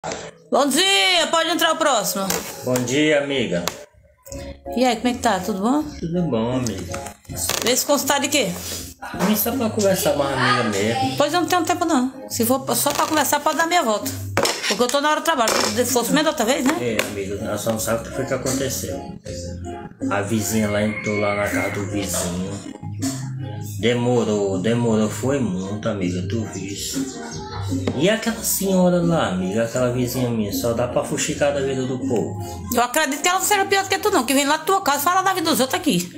Bom dia, pode entrar o próximo. Bom dia, amiga. E aí, como é que tá? Tudo bom? Tudo bom, amiga? Vê se consultar de quê? Vim só pra conversar com uma amiga mesmo. Pois eu não tenho tempo não. Se for só pra conversar, pode dar meia volta. Porque eu tô na hora do trabalho. Se fosse menos outra vez, né? É, amiga, nós só não sabemos o que foi que aconteceu. A vizinha lá entrou lá na casa do vizinho. Demorou, foi muito, amiga, tu viste. E aquela senhora lá, amiga, aquela vizinha minha, só dá pra fuxicar da vida do povo. Eu acredito que ela não seja pior do que tu não, que vem lá da tua casa e fala da vida dos outros aqui.